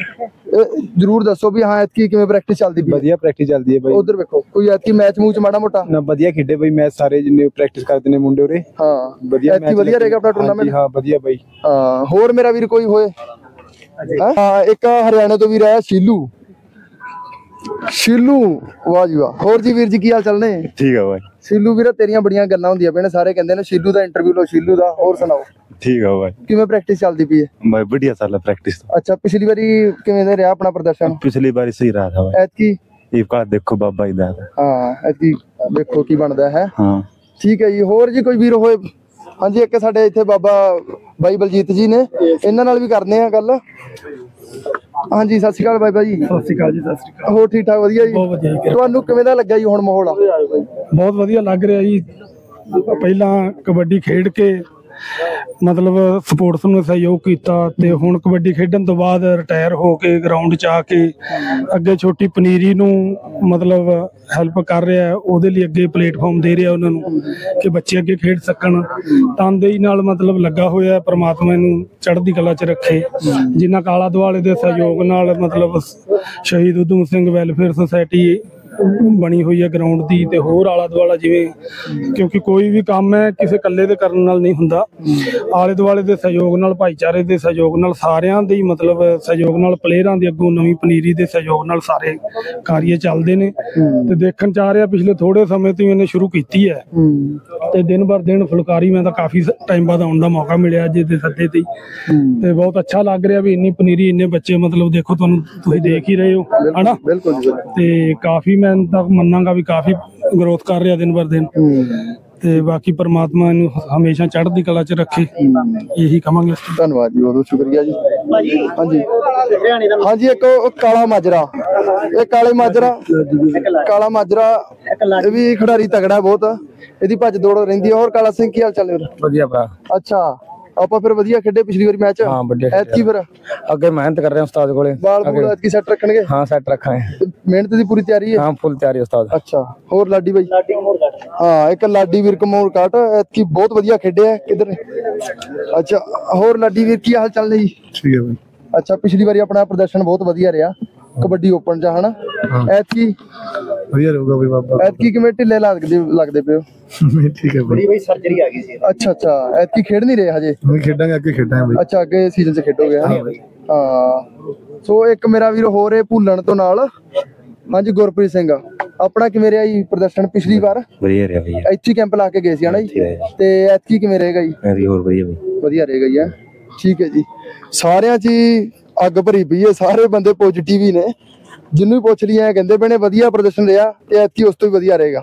ਜਰੂਰ ਦੱਸੋ ਵੀ ਹਾਂ ਐਤਕੀ ਕਿਵੇਂ ਪ੍ਰੈਕਟਿਸ ਚੱਲਦੀ ਪਈ? ਵਧੀਆ ਪ੍ਰੈਕਟਿਸ ਚੱਲਦੀ ਹੈ ਬਾਈ। ਉਧਰ ਵੇਖੋ ਕੋਈ ਐਤਕੀ ਮੈਚ ਮੂਚ ਮਾੜਾ ਮੋਟਾ ਨਾ ਵਧੀਆ ਖੇਡੇ ਬਾਈ ਮੈਚ, ਸਾਰੇ ਜਿੰਨੇ ਪ੍ਰੈਕਟਿਸ ਕਰਦੇ ਨੇ ਮੁੰਡੇ ਉਰੇ। ਹਾਂ ਵਧੀਆ ਐਤਕੀ ਵਧੀਆ ਰਹੇਗਾ ਆਪਣਾ ਟੂਰਨਾਮੈਂਟ। ਹਾਂ ਵਧੀਆ ਬਾਈ। ਹਾਂ ਹੋਰ ਮੇਰਾ ਵੀਰ ਕੋਈ ਹੋਏ? ਹਾਂ ਇੱਕ ਹਰਿਆਣੇ ਤੋਂ ਵੀਰ ਆਇਆ ਸ਼ੀਲੂ। ਸ਼ੀਲੂ ਵਾਹ ਜੀ ਵਾਹ। ਹੋਰ ਜੀ ਵੀਰ ਜੀ ਕੀ ਹਾਲ ਚਾਲ ਨੇ? ਠੀਕ ਆ ਬਾਈ। ਸ਼ੀਲੂ ਵੀਰ ਤੇਰੀਆਂ ਬੜੀਆਂ ਗੱਲਾਂ ਹੁੰਦੀਆਂ ਪਈਆਂ ਨੇ, ਸਾਰੇ ਕਹਿੰਦੇ ਨੇ ਸ਼ੀਲੂ ਦਾ ਇੰਟਰਵਿਊ ਲਓ ਸ਼ੀਲੂ ਦਾ। ਹੋਰ ਸੁਣਾਓ? ਠੀਕ ਆ ਬਾਈ। ਕਿਵੇਂ ਪ੍ਰੈਕਟਿਸ ਚੱਲਦੀ ਪਈ ਹੈ? ਬਾਈ बढ़िया चल रहा प्रैक्टिस। ਅੱਛਾ ਪਿਛਲੀ ਵਾਰੀ ਕਿਵੇਂ ਦਾ ਰਿਹਾ ਆਪਣਾ ਪ੍ਰਦਰਸ਼ਨ? पिछली बार सही रहा था भाई। ਐਤਕੀ ये का देखो बाबा इधर। ਹਾਂ ਐਤਕੀ ਦੇਖੋ ਕੀ ਬਣਦਾ ਹੈ। हाँ ਠੀਕ ਹੈ ਜੀ। ਹੋਰ ਜੀ ਕੋਈ ਵੀਰ ਹੋਏ? ਹਾਂਜੀ ਇੱਕ ਸਾਡੇ ਇੱਥੇ ਬਾਬਾ ਬਾਈ ਬਲਜੀਤ ਜੀ ਨੇ, ਇਹਨਾਂ ਨਾਲ ਵੀ ਕਰਦੇ ਆ ਗੱਲ। ਹਾਂਜੀ ਸਤਿ ਸ਼੍ਰੀ ਅਕਾਲ ਬਾਬਾ ਜੀ। ਸਤਿ ਸ਼੍ਰੀ ਅਕਾਲ ਜੀ। ਸਤਿ ਸ਼੍ਰੀ ਅਕਾਲ। ਹੋਰ ਠੀਕ ਠਾਕ ਵਧੀਆ ਜੀ? ਬਹੁਤ ਵਧੀਆ ਜੀ। ਤੁਹਾਨੂੰ ਕਿਵੇਂ ਦਾ ਲੱਗਿਆ ਜੀ ਹੁਣ ਮਾਹੌਲ? ਬਹੁਤ ਵਧੀਆ ਲੱਗ ਰਿਹਾ ਜੀ। ਪਹਿਲਾਂ ਕਬੱਡੀ ਖੇਡ ਕੇ ਮਤਲਬ ਸਪੋਰਟਸ ਨੂੰ ਸਹਿਯੋਗ ਕੀਤਾ ਤੇ ਹੁਣ ਕਬੱਡੀ ਖੇਡਣ ਤੋਂ ਬਾਅਦ ਰਿਟਾਇਰ ਹੋ ਕੇ ਗਰਾਊਂਡ 'ਚ ਆ ਕੇ ਅੱਗੇ ਛੋਟੀ ਪਨੀਰੀ ਨੂੰ ਮਤਲਬ ਹੈਲਪ ਕਰ ਰਿਹਾ, ਉਹਦੇ ਲਈ ਅੱਗੇ ਪਲੇਟਫਾਰਮ ਦੇ ਰਿਹਾ ਉਹਨਾਂ ਨੂੰ ਕਿ ਬੱਚੇ ਅੱਗੇ ਖੇਡ ਸਕਣ। ਤਨਦੇਹੀ ਨਾਲ ਮਤਲਬ ਲੱਗਾ ਹੋਇਆ। ਪ੍ਰਮਾਤਮਾ ਇਹਨੂੰ ਚੜ੍ਹਦੀ ਕਲਾ 'ਚ ਰੱਖੇ। ਜਿਨ੍ਹਾਂ ਕਾਲਾ ਦੁਆਲੇ ਦੇ ਸਹਿਯੋਗ ਨਾਲ ਮਤਲਬ ਸ਼ਹੀਦ ਊਧਮ ਸਿੰਘ ਵੈਲਫੇਅਰ ਸੁਸਾਇਟੀ ਬਣੀ ਹੋਈ ਹੈ ਗਰਾਊਂਡ ਦੀ, ਤੇ ਹੋਰ ਆਲਾ ਦੁਆਲਾ ਜਿਵੇਂ, ਕਿਉਂਕਿ ਕੋਈ ਵੀ ਕੰਮ ਹੈ ਕਿਸੇ ਇਕੱਲੇ ਦੇ ਕਰਨ ਨਾਲ ਨਹੀਂ ਹੁੰਦਾ। ਆਲੇ ਦੁਆਲੇ ਦੇ ਸਹਿਯੋਗ ਨਾਲ, ਭਾਈਚਾਰੇ ਦੇ ਸਹਿਯੋਗ ਨਾਲ, ਸਾਰਿਆਂ ਦੇ ਮਤਲਬ ਸਹਿਯੋਗ ਨਾਲ, ਪਲੇਅਰਾਂ ਦੇ ਅੱਗੋਂ ਨਵੀਂ ਪਨੀਰੀ ਦੇ ਸਹਿਯੋਗ ਨਾਲ ਸਾਰੇ ਕਾਰਜ ਚੱਲਦੇ ਨੇ। ਤੇ ਦੇਖਣ ਚ ਆ ਰਿਹਾ ਪਿਛਲੇ ਥੋੜੇ ਸਮੇਂ ਤੋਂ ਇਹਨੇ ਸ਼ੁਰੂ ਕੀਤੀ ਹੈ ਤੇ ਦਿਨ ਬਰ ਦਿਨ ਫੁਲਕਾਰੀ ਮੈਂ ਤਾਂ ਕਾਫੀ ਟਾਈਮ ਬਾਅਦ ਆਉਣ ਦਾ ਮੌਕਾ ਮਿਲਿਆ ਅੱਜ ਦੇ ਸੱਦੇ ਤੇ, ਤੇ ਬਹੁਤ ਅੱਛਾ ਲੱਗ ਰਿਹਾ ਵੀ ਇੰਨੀ ਪਨੀਰੀ ਇੰਨੇ ਬੱਚੇ ਮਤਲਬ ਦੇਖੋ ਤੁਹਾਨੂੰ ਤੁਸੀਂ ਦੇਖ ਹੀ ਰਹੇ ਹੋ ਹਨਾ। ਬਿਲਕੁਲ ਜੀ। ਤੇ ਕਾਫੀ ਮੈਂ ਤਾਂ ਮੰਨਾਂਗਾ ਵੀ ਕਾਫੀ ਗਰੋਥ ਕਰ ਰਿਹਾ ਦਿਨ ਬਰ ਦਿਨ। ਤੇ ਬਾਕੀ ਪਰਮਾਤਮਾ ਇਹਨੂੰ ਹਮੇਸ਼ਾ ਚੜ੍ਹਦੀ ਕਲਾ 'ਚ ਰੱਖੇ, ਇਹੀ ਕਹਾਂਗੇ। ਧੰਨਵਾਦ ਜੀ, ਬਹੁਤ ਸ਼ੁਕਰੀਆ ਜੀ। ਹਾਂਜੀ ਹਾਂਜੀ ਇੱਕ ਉਹ ਕਾਲਾ ਮਾਜਰਾ, ਇਹ ਕਾਲੇ ਮਾਜਰਾ ਕਾਲਾ ਮਾਜਰਾ ਇਹ ਵੀ ਖਿਡਾਰੀ ਤਗੜਾ ਬਹੁਤ, ਇਹਦੀ ਭੱਜ ਦੌੜ ਰਹਿੰਦੀ ਹੈ। ਹੋਰ ਕਾਲਾ ਸਿੰਘ ਕੀ ਹਾਲ ਚਾਲ ਹੈ? ਵਧੀਆ ਭਰਾ। ਅੱਛਾ ਆਪਾਂ ਫਿਰ ਵਧੀਆ ਖੇਡੇ ਪਿਛਲੀ ਵਾਰੀ ਮੈਚ। ਹਾਂ ਵਧੀਆ। ਐਤਕੀ ਫਿਰ ਅੱਗੇ ਮਿਹਨਤ ਕਰ ਰਹੇ ਹਾਂ ਉਸਤਾਦ ਕੋਲੇ। ਬਾਲ ਬੂਲ ਐਤਕੀ ਸੈੱਟ ਰੱਖਣਗੇ? ਹਾਂ ਸੈੱਟ ਰੱਖਾਂਗੇ। ਮਿਹਨਤ ਦੀ ਪੂਰੀ ਤਿਆਰੀ ਹੈ? ਹਾਂ ਫੁੱਲ ਤਿਆਰੀ ਉਸਤਾਦ। ਅੱਛਾ ਹੋਰ ਲਾਡੀ ਬਾਈ? ਹਾਂ ਇੱਕ ਲਾਡੀ ਵੀਰ ਕਮੋਰ ਕਾਟ ਐਤਕੀ ਬਹੁਤ ਵਧੀਆ ਖੇਡਿਆ। ਕਿੱਧਰ? ਅੱਛਾ ਹੋਰ ਲਾਡੀ ਵੀਰ ਕੀ ਹਾਲ ਚਾਲ ਨੇ ਜੀ? ਠੀਕ ਹੈ ਬਾਈ। ਅੱਛਾ ਪਿਛਲੀ ਵਾਰੀ ਆਪਣਾ ਪ੍ਰਦਰਸ਼ਨ ਬਹੁਤ ਵਧੀਆ ਰਿਹਾ ਕਬੱਡੀ ਓਪਨ 'ਚ ਹਨਾ। ਐਤਕੀ ਵਧੀਆ ਰਹੂਗਾ ਬਈ ਬਾਬਾ। ਐਤਕੀ ਕਿਵੇਂ ਢਿੱਲੇ ਲੱਗਦੇ ਲੱਗਦੇ ਪਏ ਹੋ? ਠੀਕ ਹੈ ਬਾਈ। ਬਈ ਸਰਜਰੀ ਆ ਗਈ ਸੀ। ਅੱਛਾ ਅੱਛਾ ਐਤਕੀ ਖੇਡ ਨਹੀਂ ਰਹੇ ਹਜੇ? ਹੁਣ ਖੇਡਾਂਗੇ, ਅੱਗੇ ਖੇਡਾਂਗੇ ਬਾਈ। ਅੱਛਾ ਅੱਗੇ ਸੀਜ਼ਨ 'ਚ ਖੇਡੋਗੇ? ਹਾਂ ਸੋ ਇੱਕ ਮੇਰਾ ਵੀਰ ਹੋਰ ਇਹ ਭੁੱਲਣ ਤੋਂ ਨਾਲ। ਹਾਂਜੀ ਗੁਰਪ੍ਰੀਤ ਸਿੰਘ ਆਪਣਾ ਕਿਵੇਂ ਰਿਹਾ ਜੀ ਪ੍ਰਦਰਸ਼ਨ ਪਿਛਲੀ ਵਾਰ? बढ़िया रहा भैया। ਇੱਥੇ ਕੈਂਪ ਲਾ ਕੇ ਗਏ ਸੀ ਹਨਾ ਜੀ, ਤੇ ਐਤਕੀ ਕਿਵੇਂ ਰਹੇਗਾ ਜੀ? अरे और बढ़िया भाई। ਵਧੀਆ ਰਹੇਗਾ ਜੀ। ਠੀਕ ਹੈ ਜੀ। ਸਾਰਿਆਂ 'ਚ ਹੀ ਅੱਗ ਭਰੀ ਪਈ ਹੈ, ਸਾਰੇ ਬੰਦੇ ਪੋਜ਼ਿਟਿਵ ਹੀ ਨੇ। ਜਿਹਨੂੰ ਪੁੱਛ ਲਿਆ ਕਹਿੰਦੇ ਪਏ ਨੇ ਵਧੀਆ ਪ੍ਰਦਰਸ਼ਨ ਰਿਹਾ ਤੇ ਐਤਕੀ ਉਸ ਤੋਂ ਵੀ ਵਧੀਆ ਰਹੇਗਾ।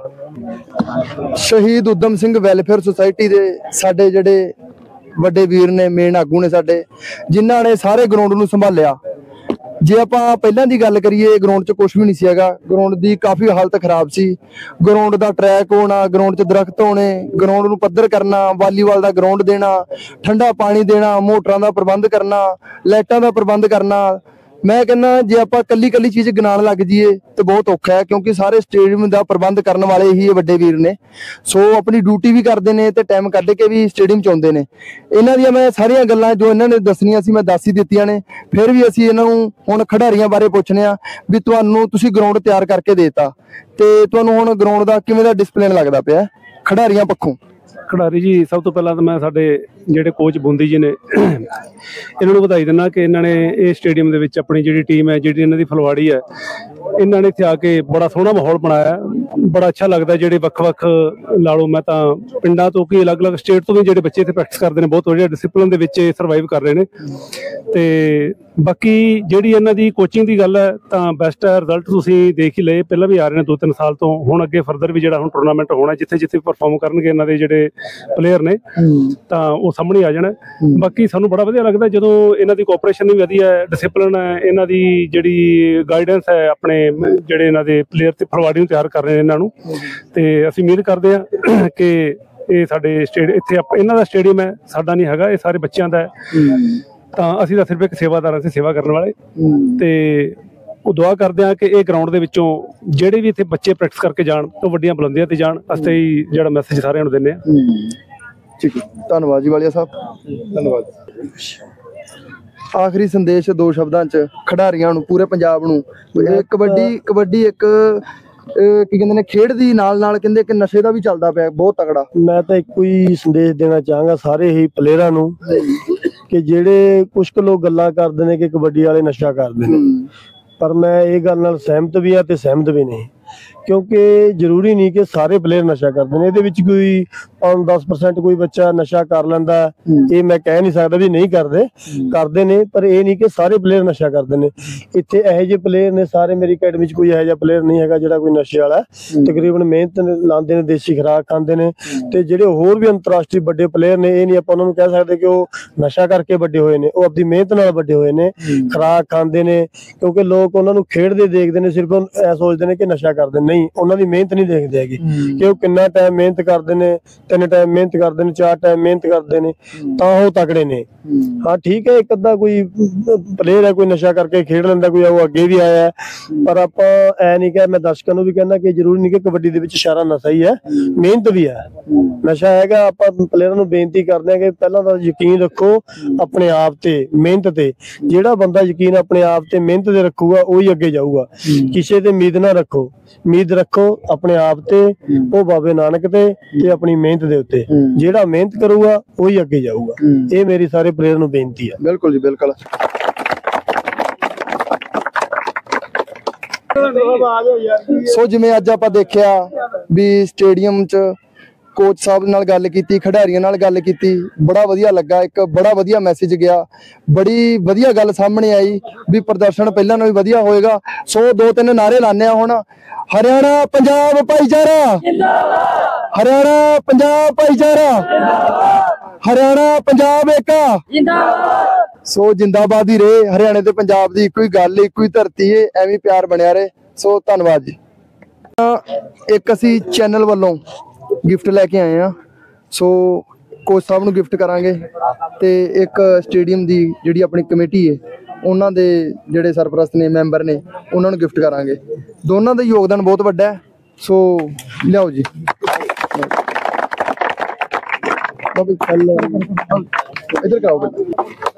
ਸ਼ਹੀਦ ਊਧਮ ਸਿੰਘ ਵੈਲਫੇਅਰ ਸੁਸਾਇਟੀ ਦੇ ਸਾਡੇ ਜਿਹੜੇ ਵੱਡੇ ਵੀਰ ਨੇ, ਮੇਨ ਆਗੂ ਨੇ ਸਾਡੇ, ਜਿਨ੍ਹਾਂ ਨੇ ਸਾਰੇ ਗਰਾਊਂਡ ਨੂੰ ਸੰਭਾਲਿਆ। ਜੇ ਆਪਾਂ ਪਹਿਲਾਂ ਦੀ ਗੱਲ ਕਰੀਏ ਗਰਾਊਂਡ 'ਚ ਕੁਝ ਵੀ ਨਹੀਂ ਸੀ ਹੈਗਾ, ਗਰਾਊਂਡ ਦੀ ਕਾਫੀ ਹਾਲਤ ਖਰਾਬ ਸੀ। ਗਰਾਊਂਡ ਦਾ ਟਰੈਕ ਹੋਣਾ, ਗਰਾਊਂਡ 'ਚ ਦਰਖਤ ਹੋਣੇ, ਗਰਾਊਂਡ ਨੂੰ ਪੱਧਰ ਕਰਨਾ, ਵਾਲੀਬਾਲ ਦਾ ਗਰਾਊਂਡ ਦੇਣਾ, ਠੰਡਾ ਪਾਣੀ ਦੇਣਾ, ਮੋਟਰਾਂ ਦਾ ਪ੍ਰਬੰਧ ਕਰਨਾ, ਲਾਈਟਾਂ ਦਾ ਪ੍ਰਬੰਧ ਕਰਨਾ। ਮੈਂ ਕਹਿੰਦਾ ਜੇ ਆਪਾਂ ਕੱਲੀ ਕੱਲੀ ਚੀਜ਼ ਗਿਣਾਉਣ ਲੱਗ ਜਾਈਏ ਤੇ ਬਹੁਤ ਔਖਾ ਹੈ, ਕਿਉਂਕਿ ਸਾਰੇ ਸਟੇਡੀਅਮ ਦਾ ਪ੍ਰਬੰਧ ਕਰਨ ਵਾਲੇ ਹੀ ਵੱਡੇ ਵੀਰ ਨੇ। ਸੋ ਆਪਣੀ ਡਿਊਟੀ ਵੀ ਕਰਦੇ ਨੇ ਤੇ ਟਾਈਮ ਕੱਢ ਕੇ ਵੀ ਸਟੇਡੀਅਮ 'ਚ ਆਉਂਦੇ ਨੇ। ਇਹਨਾਂ ਦੀਆਂ ਮੈਂ ਸਾਰੀਆਂ ਗੱਲਾਂ ਜੋ ਇਹਨਾਂ ਨੇ ਦੱਸਣੀਆਂ ਸੀ ਮੈਂ ਦੱਸ ਹੀ ਦਿੱਤੀਆਂ ਨੇ। ਫਿਰ ਵੀ ਅਸੀਂ ਇਹਨਾਂ ਨੂੰ ਹੁਣ ਖਿਡਾਰੀਆਂ ਬਾਰੇ ਪੁੱਛਨੇ ਆ ਵੀ ਤੁਹਾਨੂੰ ਤੁਸੀਂ ਗਰਾਊਂਡ ਤਿਆਰ ਕਰਕੇ ਦੇਤਾ ਤੇ ਤੁਹਾਨੂੰ ਹੁਣ ਗਰਾਊਂਡ ਦਾ ਕਿਵੇਂ ਦਾ ਡਿਸਪਲਿਨ ਲੱਗਦਾ ਪਿਆ ਖਿਡਾਰੀਆਂ ਪੱਖੋਂ? ਖਿਡਾਰੀ ਜੀ ਸਭ ਤੋਂ ਪਹਿਲਾਂ ਤਾਂ ਮੈਂ ਸਾਡੇ ਜਿਹੜੇ ਕੋਚ ਬੂੰਦੀ ਜੀ ਨੇ ਇਹਨਾਂ ਨੂੰ ਵਧਾਈ ਦਿੰਦਾ ਕਿ ਇਹਨਾਂ ਨੇ ਇਹ ਸਟੇਡੀਅਮ ਦੇ ਵਿੱਚ ਆਪਣੀ ਜਿਹੜੀ ਟੀਮ ਹੈ, ਜਿਹੜੀ ਇਹਨਾਂ ਦੀ ਫਲਵਾੜੀ ਹੈ, ਇਹਨਾਂ ਨੇ ਇੱਥੇ ਆ ਕੇ ਬੜਾ ਸੋਹਣਾ ਮਾਹੌਲ ਬਣਾਇਆ। ਬੜਾ ਅੱਛਾ ਲੱਗਦਾ। ਜਿਹੜੇ ਵੱਖ-ਵੱਖ ਲਾ ਲਓ, ਮੈਂ ਤਾਂ ਪਿੰਡਾਂ ਤੋਂ ਕਿ ਅਲੱਗ-ਅਲੱਗ ਸਟੇਟ ਤੋਂ ਵੀ ਜਿਹੜੇ ਬੱਚੇ ਇੱਥੇ ਪ੍ਰੈਕਟਿਸ ਕਰਦੇ ਨੇ, ਬਹੁਤ ਵਧੀਆ ਡਿਸਪਲਿਨ ਦੇ ਵਿੱਚ ਸਰਵਾਈਵ ਕਰ ਰਹੇ ਨੇ। ਤੇ ਬਾਕੀ ਜਿਹੜੀ ਇਹਨਾਂ ਦੀ ਕੋਚਿੰਗ ਦੀ ਗੱਲ ਹੈ ਤਾਂ ਬੈਸਟ ਹੈ। ਰਿਜ਼ਲਟ ਤੁਸੀਂ ਦੇਖ ਹੀ ਲਏ, ਪਹਿਲਾਂ ਵੀ ਆ ਰਹੇ ਨੇ ਦੋ ਤਿੰਨ ਸਾਲ ਤੋਂ। ਹੁਣ ਅੱਗੇ ਫਰਦਰ ਵੀ ਜਿਹੜਾ ਹੁਣ ਟੂਰਨਾਮੈਂਟ ਹੋਣਾ, ਜਿੱਥੇ ਜਿੱਥੇ ਪਰਫਾਰਮ ਕਰਨਗੇ ਇਹਨਾਂ ਦੇ ਜਿਹੜੇ ਪਲੇਅਰ ਨੇ ਤਾਂ ਉਹ ਸਾਹਮਣੇ ਆ ਜਾਣਾ। ਬਾਕੀ ਸਾਨੂੰ ਬੜਾ ਵਧੀਆ ਲੱਗਦਾ ਜਦੋਂ ਇਹਨਾਂ ਦੀ ਕੋਆਪਰੇਸ਼ਨ ਵੀ ਵਧੀਆ ਹੈ, ਡਿਸਪਲਿਨ ਹੈ, ਇਹਨਾਂ ਦੀ ਜਿਹੜੀ ਗਾਈਡੈਂਸ ਹੈ ਆਪਣੇ ਜਿਹੜੇ ਇਹਨਾਂ ਦੇ ਪਲੇਅਰ ਤੇ ਫਲਵਾੜੀ ਨੂੰ ਤਿਆਰ ਕਰ ਰਹੇ ਨੇ ਇਹਨਾਂ ਨੂੰ। ਤੇ ਅਸੀਂ ਉਮੀਦ ਕਰਦੇ ਹਾਂ ਕਿ ਇਹ ਸਾਡੇ ਸਟੇਡੀਅਮ ਇੱਥੇ ਇਹਨਾਂ ਦਾ ਸਟੇਡੀਅਮ ਹੈ, ਸਾਡਾ ਨਹੀਂ ਹੈਗਾ, ਇਹ ਸਾਰੇ ਬੱਚਿਆਂ ਦਾ ਹੈ। ਤਾਂ ਅਸੀਂ ਤਾਂ ਸਿਰਫ ਇੱਕ ਸੇਵਾਦਾਰ ਹਾਂ, ਅਸੀਂ ਸੇਵਾ ਕਰਨ ਵਾਲੇ। ਤੇ ਉਹ ਦੁਆ ਕਰਦੇ ਹਾਂ ਕਿ ਇਹ ਗਰਾਊਂਡ ਦੇ ਵਿੱਚੋਂ ਜਿਹੜੇ ਵੀ ਇੱਥੇ ਬੱਚੇ ਪ੍ਰੈਕਟਿਸ ਕਰਕੇ ਜਾਣ ਉਹ ਵੱਡੀਆਂ ਬੁਲੰਦੀਆਂ ਤੇ ਜਾਣ। ਅਸੀਂ ਹੀ ਜਿਹੜਾ ਮੈਸੇਜ ਸਾਰਿਆਂ ਨੂੰ ਦਿੰਦੇ ਹਾਂ। ਠੀਕ ਹੈ, ਧੰਨਵਾਦ ਜੀ ਵਾਲੀਆ ਸਾਹਿਬ, ਧੰਨਵਾਦ। ਆਖਰੀ ਸੰਦੇਸ਼ ਦੋ ਸ਼ਬਦਾਂ 'ਚ ਖਿਡਾਰੀਆਂ ਨੂੰ, ਪੂਰੇ ਪੰਜਾਬ ਨੂੰ। ਇਹ ਕਬੱਡੀ ਕਬੱਡੀ ਇੱਕ ਅਹ ਕੀ ਕਹਿੰਦੇ ਨੇ ਖੇਡ ਦੀ ਨਾਲ ਨਾਲ ਕਹਿੰਦੇ ਕਿ ਨਸ਼ੇ ਦਾ ਵੀ ਚੱਲਦਾ ਪਿਆ ਬਹੁਤ ਤਕੜਾ। ਮੈਂ ਤਾਂ ਇੱਕੋ ਹੀ ਸੰਦੇਸ਼ ਦੇਣਾ ਚਾਹਾਂਗਾ ਸਾਰੇ ਹੀ ਪਲੇਅਰਾਂ ਨੂੰ ਕਿ ਜਿਹੜੇ ਕੁਝ ਕੁ ਲੋਕ ਗੱਲਾਂ ਕਰਦੇ ਨੇ ਕਿ ਕਬੱਡੀ ਵਾਲੇ ਨਸ਼ਾ ਕਰਦੇ ਨੇ, ਪਰ ਮੈਂ ਇਹ ਗੱਲ ਨਾਲ ਸਹਿਮਤ ਵੀ ਆ ਤੇ ਸਹਿਮਤ ਵੀ ਨਹੀਂ, ਕਿਉਂਕਿ ਜ਼ਰੂਰੀ ਨਹੀਂ ਕਿ ਸਾਰੇ ਪਲੇਅਰ ਨਸ਼ਾ ਕਰਦੇ ਨੇ। ਇਹਦੇ ਵਿੱਚ ਕੋਈ ਪੰਜ ਦਸ ਪਰਸੈਂਟ ਕੋਈ ਬੱਚਾ ਨਸ਼ਾ ਕਰ ਲੈਂਦਾ, ਇਹ ਮੈਂ ਕਹਿ ਨਹੀਂ ਸਕਦਾ ਵੀ ਨਹੀਂ ਕਰਦੇ, ਕਰਦੇ ਨੇ, ਪਰ ਇਹ ਨਹੀਂ ਕਿ ਸਾਰੇ ਪਲੇਅਰ ਨਸ਼ਾ ਕਰਦੇ ਨੇ। ਇੱਥੇ ਇਹੋ ਜਿਹੇ ਪਲੇਅਰ ਨੇ ਸਾਰੇ, ਮੇਰੀ ਅਕੈਡਮੀ 'ਚ ਕੋਈ ਇਹੋ ਜਿਹਾ ਪਲੇਅਰ ਨਹੀਂ ਹੈਗਾ ਜਿਹੜਾ ਕੋਈ ਨਸ਼ੇ ਵਾਲਾ। ਤਕਰੀਬਨ ਮਿਹਨਤ ਲਾਉਂਦੇ ਨੇ, ਦੇਸੀ ਖੁਰਾਕ ਖਾਂਦੇ ਨੇ, ਤੇ ਜਿਹੜੇ ਹੋਰ ਵੀ ਅੰਤਰਰਾਸ਼ਟਰੀ ਵੱਡੇ ਪਲੇਅਰ ਨੇ, ਇਹ ਨਹੀਂ ਆਪਾਂ ਉਹਨਾਂ ਨੂੰ ਕਹਿ ਸਕਦੇ ਕਿ ਉਹ ਨਸ਼ਾ ਕਰਕੇ ਵੱਡੇ ਹੋਏ ਨੇ, ਉਹ ਆਪਣੀ ਮਿਹਨਤ ਨਾਲ ਵੱਡੇ ਹੋਏ ਨੇ, ਖੁਰਾਕ ਖਾਂਦੇ ਨੇ। ਕਿਉਂਕਿ ਲੋਕ ਉਹਨਾਂ ਨੂੰ ਖੇਡਦੇ ਦੇਖਦੇ ਨੇ, ਸਿਰਫ ਇਹ ਸੋਚਦੇ ਨੇ ਕਿ ਨਸ਼ਾ ਕਰਦੇ ਨੇ, ਨਹੀਂ, ਉਹਨਾਂ ਦੀ ਮਿਹਨਤ ਨਹੀਂ ਦੇਖਦੇ ਹੈਗੇ ਕਿ ਉਹ ਕਿੰਨਾ ਟਾਈਮ ਮਿਹਨਤ ਕਰਦੇ ਨੇ, ਤਿੰਨ ਟਾਈਮ ਮਿਹਨਤ ਕਰਦੇ ਨੇ, ਚਾਰ ਟਾਈਮ ਮਿਹਨਤ ਕਰਦੇ ਨੇ, ਤਾਂ ਉਹ ਤਕੜੇ ਨੇ। ਹਾਂ ਠੀਕ ਹੈ, ਇੱਕ ਅੱਧਾ ਕੋਈ ਪਲੇਅਰ ਹੈ ਕੋਈ ਨਸ਼ਾ ਕਰਕੇ ਖੇਡ ਲੈਂਦਾ, ਕੋਈ ਉਹ ਅੱਗੇ ਵੀ ਆਇਆ, ਪਰ ਆਪਾਂ ਐ ਨਹੀਂ ਕਿ ਮੈਂ ਦਰਸ਼ਕਾਂ ਨੂੰ ਵੀ ਕਹਿੰਦਾ ਕਿ ਜ਼ਰੂਰੀ ਨਹੀਂ ਕਿ ਕਬੱਡੀ ਦੇ ਵਿੱਚ ਸਾਰਾ ਨਸ਼ਾ ਹੀ ਹੈ, ਮਿਹਨਤ ਵੀ ਹੈ, ਨਸ਼ਾ ਹੈਗਾ। ਆਪਾਂ ਪਲੇਅਰਾਂ ਨੂੰ ਬੇਨਤੀ ਕਰਦੇ ਹਾਂ ਕਿ ਪਹਿਲਾਂ ਤਾਂ ਯਕੀਨ ਰੱਖੋ ਆਪਣੇ ਆਪ ਤੇ, ਮਿਹਨਤ ਤੇ। ਜਿਹੜਾ ਬੰਦਾ ਯਕੀਨ ਆਪਣੇ ਆਪ ਤੇ ਮਿਹਨਤ ਤੇ ਰੱਖੂਗਾ ਉਹੀ ਅੱਗੇ ਜਾਊਗਾ। ਕਿਸੇ ਤੇ ਉਮੀਦ ਨਾ ਰੱਖੋ, ਉਮੀਦ ਰੱਖੋ ਆਪਣੇ ਆਪ ਤੇ, ਉਹ ਬਾਬੇ ਨਾਨਕ ਤੇ, ਤੇ ਆਪਣੀ ਮਿਹਨਤ ਦੇ ਉੱਤੇ। ਜਿਹੜਾ ਮਿਹਨਤ ਕਰੂਗਾ ਉਹੀ ਅੱਗੇ ਜਾਊਗਾ। ਇਹ ਮੇਰੀ ਸਾਰੇ ਪਲੇਅਰ ਨੂੰ ਬੇਨਤੀ ਹੈ। ਬਿਲਕੁਲ ਜੀ, ਬਿਲਕੁਲ। ਸੋ ਜਿਵੇਂ ਅੱਜ ਆਪਾਂ ਦੇਖਿਆ ਵੀ ਸਟੇਡੀਅਮ 'ਚ ਕੋਚ ਸਾਹਿਬ ਨਾਲ ਗੱਲ ਕੀਤੀ, ਖਿਡਾਰੀਆਂ ਨਾਲ ਗੱਲ ਕੀਤੀ, ਬੜਾ ਵਧੀਆ ਲੱਗਾ। ਇੱਕ ਬੜਾ ਵਧੀਆ ਮੈਸੇਜ ਗਿਆ, ਬੜੀ ਵਧੀਆ ਗੱਲ ਸਾਹਮਣੇ ਆਈ ਵੀ ਪ੍ਰਦਰਸ਼ਨ ਪਹਿਲਾਂ ਨਾਲੋਂ ਵੀ ਵਧੀਆ ਹੋਏਗਾ। ਸੋ ਦੋ ਤਿੰਨ ਨਾਰੇ ਲਾਣੇ ਆ ਹੁਣ। ਹਰਿਆਣਾ ਪੰਜਾਬ ਭਾਈਚਾਰਾ ਜਿੰਦਾਬਾਦ, ਹਰਿਆਣਾ ਪੰਜਾਬ ਭਾਈਚਾਰਾ ਜਿੰਦਾਬਾਦ, ਹਰਿਆਣਾ ਪੰਜਾਬ ਏਕਾ ਜਿੰਦਾਬਾਦ। ਸੋ ਜਿੰਦਾਬਾਦ ਹੀ ਰਹੇ। ਹਰਿਆਣੇ ਤੇ ਪੰਜਾਬ ਦੀ ਇੱਕੋ ਹੀ ਗੱਲ, ਇੱਕੋ ਹੀ ਧਰਤੀ ਏ, ਐਵੇਂ ਪਿਆਰ ਬਣਿਆ ਰਹੇ। ਸੋ ਧੰਨਵਾਦ ਜੀ। ਇੱਕ ਅਸੀਂ ਚੈਨਲ ਵੱਲੋਂ ਗਿਫਟ ਲੈ ਕੇ ਆਏ ਆ, ਸੋ ਕੋਚ ਸਾਹਿਬ ਨੂੰ ਗਿਫਟ ਕਰਾਂਗੇ, ਤੇ ਇੱਕ ਸਟੇਡੀਅਮ ਦੀ ਜਿਹੜੀ ਆਪਣੀ ਕਮੇਟੀ ਹੈ ਉਹਨਾਂ ਦੇ ਜਿਹੜੇ ਸਰਪ੍ਰਸਤ ਨੇ, ਮੈਂਬਰ ਨੇ, ਉਹਨਾਂ ਨੂੰ ਗਿਫਟ ਕਰਾਂਗੇ। ਦੋਨਾਂ ਦਾ ਯੋਗਦਾਨ ਬਹੁਤ ਵੱਡਾ ਹੈ। ਸੋ ਲਿਆਓ ਜੀ। ਇੱਧਰ ਕਰਾਓ ਬਈ।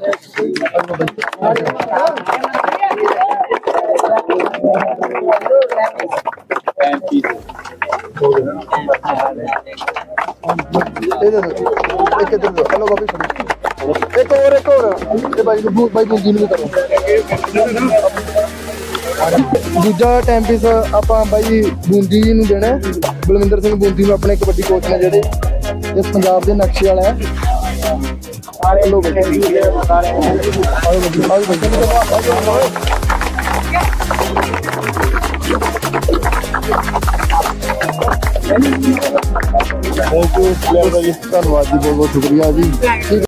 ਇੱਕ ਇੱਧਰ ਦੋ, ਹਲੋ ਬਾਬੀ ਫੜੋ। ਇੱਕ ਹੋਰ, ਇੱਕ ਹੋਰ ਤੇ ਬਾਈ ਨੂੰ, ਬਾਈ ਬੂੰਦੀ ਨੂੰ ਵੀ ਕਰੋ। ਦੂਜਾ ਟਾਈਮ ਪੀਸ ਆਪਾਂ ਬਾਈ ਬੂੰਦੀ ਨੂੰ ਦੇਣਾ, ਬਲਵਿੰਦਰ ਸਿੰਘ ਬੂੰਦੀ ਨੂੰ, ਆਪਣੇ ਕਬੱਡੀ ਕੋਚ ਨੇ ਜਿਹੜੇ ਇਸ ਪੰਜਾਬ ਦੇ ਨਕਸ਼ੇ ਵਾਲਾ ਹੈ। ਹਲੋ ਬਾਈ, ਧੰਨਵਾਦ ਜੀ, ਬਹੁਤ ਬਹੁਤ ਸ਼ੁਕਰੀਆ ਜੀ।